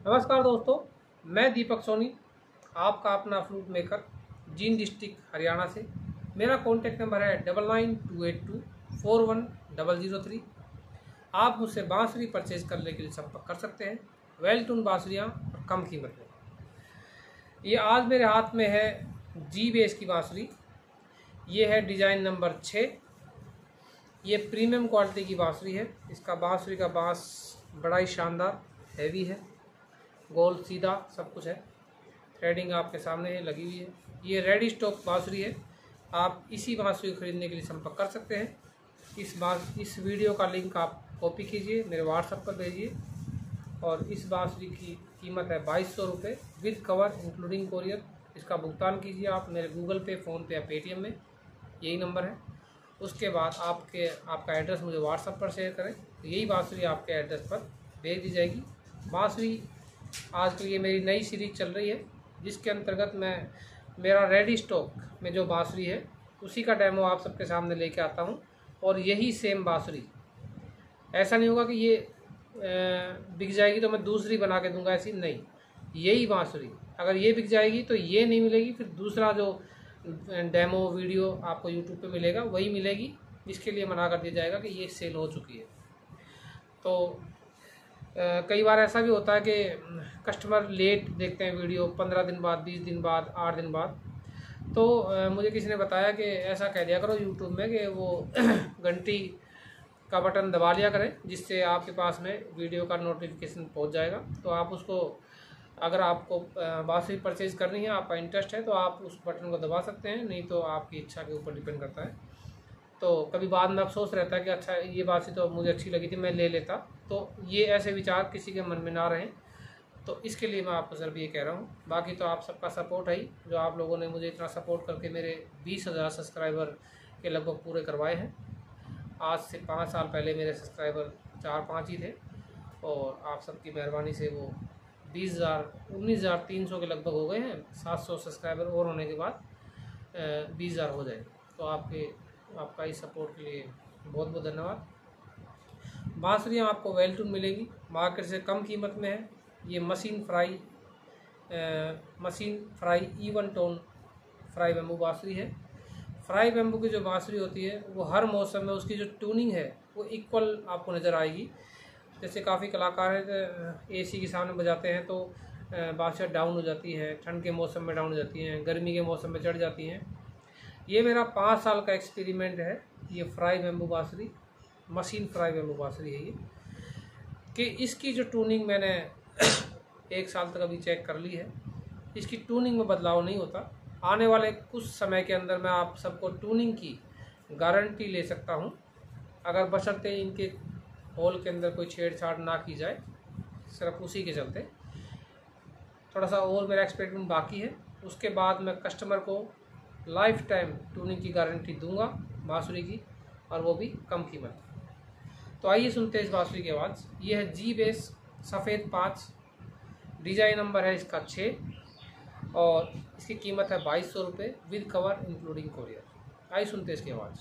नमस्कार दोस्तों, मैं दीपक सोनी, आपका अपना flute maker, Jind district Haryana से। मेरा कॉन्टैक्ट नंबर है 9928241003। आप मुझसे बांसुरी परचेज करने के लिए संपर्क कर सकते हैं। वेल टून बांसुरियाँ और कम कीमत में। ये आज मेरे हाथ में है जी बेस की बांसुरी। ये है डिज़ाइन नंबर 6। ये प्रीमियम क्वालिटी की बांसुरी है। इसका बांसुरी का बांस बड़ा ही शानदार हैवी है, गोल सीधा सब कुछ है। थ्रेडिंग आपके सामने है, लगी हुई है। ये रेडी स्टॉक बांसुरी है। आप इसी बांसुरी को खरीदने के लिए संपर्क कर सकते हैं। इस वीडियो का लिंक आप कॉपी कीजिए, मेरे व्हाट्सएप पर भेजिए। और इस बांसुरी की कीमत है 2200 रुपये विद कवर इंक्लूडिंग कोरियर। इसका भुगतान कीजिए आप मेरे गूगल पे, फ़ोनपे या पेटीएम में, यही नंबर है। उसके बाद आपका एड्रेस मुझे व्हाट्सएप पर शेयर करें, तो यही बांसुरी आपके एड्रेस पर भेज दी जाएगी। बांसुरी आजकल ये मेरी नई सीरीज चल रही है, जिसके अंतर्गत मेरा रेडी स्टॉक में जो बांसुरी है उसी का डेमो आप सबके सामने लेके आता हूँ। और यही सेम बांसुरी, ऐसा नहीं होगा कि ये बिक जाएगी तो मैं दूसरी बना के दूंगा, ऐसी नहीं। यही बांसुरी अगर ये बिक जाएगी तो ये नहीं मिलेगी, फिर दूसरा जो डेमो वीडियो आपको यूट्यूब पे मिलेगा वही मिलेगी। इसके लिए मना कर दिया जाएगा कि ये सेल हो चुकी है। तो कई बार ऐसा भी होता है कि कस्टमर लेट देखते हैं वीडियो, 15 दिन बाद, 20 दिन बाद, 8 दिन बाद। तो मुझे किसी ने बताया कि ऐसा कह दिया करो यूट्यूब में कि वो घंटी का बटन दबा लिया करें, जिससे आपके पास में वीडियो का नोटिफिकेशन पहुंच जाएगा। तो आप उसको, अगर आपको बांसुरी परचेज करनी है, आपका इंटरेस्ट है, तो आप उस बटन को दबा सकते हैं, नहीं तो आपकी इच्छा के ऊपर डिपेंड करता है। तो कभी बाद में अफसोस रहता है कि अच्छा ये बांसुरी तो मुझे अच्छी लगी थी, मैं ले लेता। तो ये ऐसे विचार किसी के मन में ना रहें, तो इसके लिए मैं आपको सिर्फ ये कह रहा हूँ। बाकी तो आप सबका सपोर्ट है ही, जो आप लोगों ने मुझे इतना सपोर्ट करके मेरे 20,000 सब्सक्राइबर के लगभग पूरे करवाए हैं। आज से 5 साल पहले मेरे सब्सक्राइबर 4-5 ही थे, और आप सबकी मेहरबानी से वो 19,300 के लगभग हो गए हैं। 700 सब्सक्राइबर और होने के बाद 20,000 हो जाए। तो आपका इस सपोर्ट के लिए बहुत बहुत धन्यवाद। बांसुरियाँ आपको वेल टून मिलेगी, मार्केट से कम कीमत में है। ये machine fry even tone fry bamboo बांसुरी है। फ्राई बैम्बू की जो बांसुरी होती है वो हर मौसम में उसकी जो ट्यूनिंग है वो इक्वल आपको नज़र आएगी। जैसे काफ़ी कलाकार हैं एसी के सामने बजाते हैं तो बांसुरियाँ डाउन हो जाती है, ठंड के मौसम में डाउन हो जाती हैं, गर्मी के मौसम में चढ़ जाती हैं। ये मेरा 5 साल का एक्सपेरिमेंट है। ये फ्राई बैम्बू बांसुरी, मशीन फ्राई बैम्बू बांसुरी है ये, कि इसकी जो ट्यूनिंग मैंने 1 साल तक अभी चेक कर ली है। इसकी ट्यूनिंग में बदलाव नहीं होता। आने वाले कुछ समय के अंदर मैं आप सबको ट्यूनिंग की गारंटी ले सकता हूँ, अगर बशर्ते इनके होल के अंदर कोई छेड़छाड़ ना की जाए। सिर्फ उसी के चलते थोड़ा सा और मेरा एक्सपेरिमेंट बाकी है। उसके बाद मैं कस्टमर को लाइफ टाइम ट्यूनिंग की गारंटी दूंगा बांसुरी की, और वो भी कम कीमत। तो आइए सुनते हैं इस बांसुरी की आवाज़। ये है जी बेस सफ़ेद 5, डिजाइन नंबर है इसका 6, और इसकी कीमत है 2200 रुपये विद कवर इंक्लूडिंग कोरियर। आइए सुनते हैं इसकी आवाज़।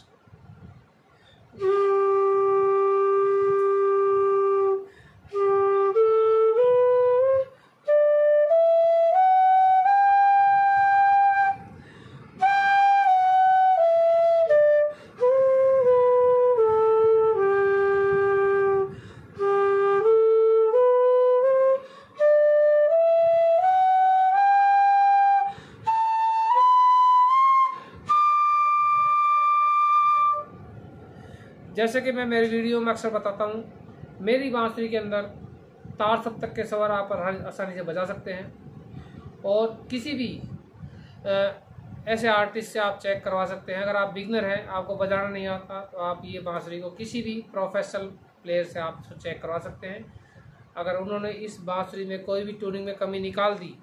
जैसे कि मैं मेरी वीडियो में अक्सर बताता हूँ, मेरी बांसुरी के अंदर तार सप्तक के स्वर आप आसानी से बजा सकते हैं। और किसी भी ऐसे आर्टिस्ट से आप चेक करवा सकते हैं। अगर आप बिगनर हैं, आपको बजाना नहीं आता, तो आप ये बांसुरी को किसी भी प्रोफेशनल प्लेयर से आप चेक करवा सकते हैं। अगर उन्होंने इस बांसुरी में कोई भी ट्यूनिंग में कमी निकाल दी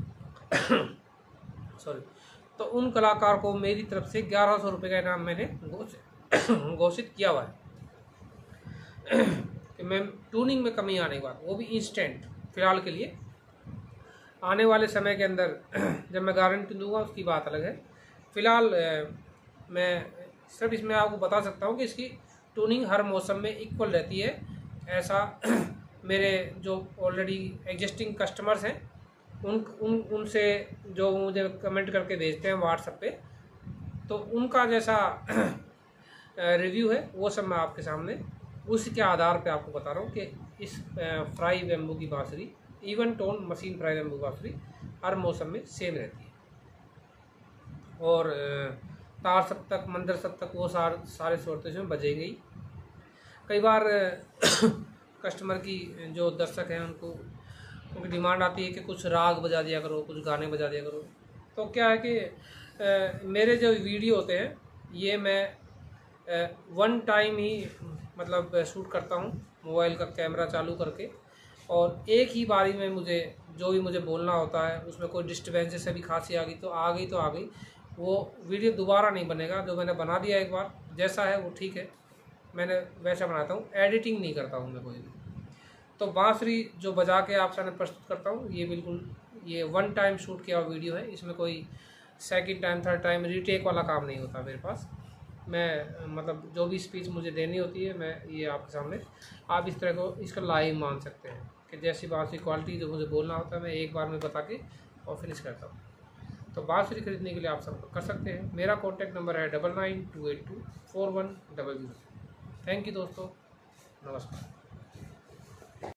सॉरी, तो उन कलाकार को मेरी तरफ से 1100 रुपये का इनाम मैंने घोषित किया हुआ है कि मैं ट्यूनिंग में कमी आने के बाद, वो भी इंस्टेंट, फिलहाल के लिए। आने वाले समय के अंदर जब मैं गारंटी दूंगा उसकी बात अलग है। फिलहाल मैं सिर्फ इसमें आपको बता सकता हूँ कि इसकी ट्यूनिंग हर मौसम में इक्वल रहती है। ऐसा मेरे जो ऑलरेडी एग्जिस्टिंग कस्टमर्स हैं उनसे जो मुझे कमेंट करके भेजते हैं व्हाट्सएप पे, तो उनका जैसा रिव्यू है वो सब मैं आपके सामने उसी के आधार पे आपको बता रहा हूँ कि इस फ्राई बैम्बू की बांसुरी, even tone machine fry bamboo बांसुरी हर मौसम में सेम रहती है। और तार सप्तक, मंदिर सप्तक वो सारे सूरतें में बजेंगे ही। कई बार कस्टमर की जो दर्शक हैं उनकी डिमांड आती है कि कुछ राग बजा दिया करो, कुछ गाने बजा दिया करो। तो क्या है कि मेरे जो वीडियो होते हैं ये मैं वन टाइम ही मतलब शूट करता हूँ मोबाइल का कैमरा चालू करके, और एक ही बारी में मुझे जो भी मुझे बोलना होता है उसमें कोई डिस्टर्बेंसेस से भी खांसी आ गई तो आ गई, वो वीडियो दोबारा नहीं बनेगा। जो मैंने बना दिया एक बार, जैसा है वो ठीक है, मैंने वैसा बनाता हूँ, एडिटिंग नहीं करता हूँ मैं कोई भी। तो बांसुरी जो बजा के आप सामने प्रस्तुत करता हूँ ये बिल्कुल ये वन टाइम शूट किया हुआ वीडियो है, इसमें कोई second time third time retake वाला काम नहीं होता मेरे पास। मैं मतलब जो भी स्पीच मुझे देनी होती है मैं ये आपके सामने, आप इस तरह को इसका लाइव मान सकते हैं कि जैसी बांसुरी क्वालिटी जो मुझे बोलना होता है मैं एक बार में बता के और फिनिश करता हूँ। तो बांसुरी खरीदने के लिए आप संपर्क कर सकते हैं। मेरा कॉन्टैक्ट नंबर है 9928241000। थैंक यू दोस्तों, नमस्कार।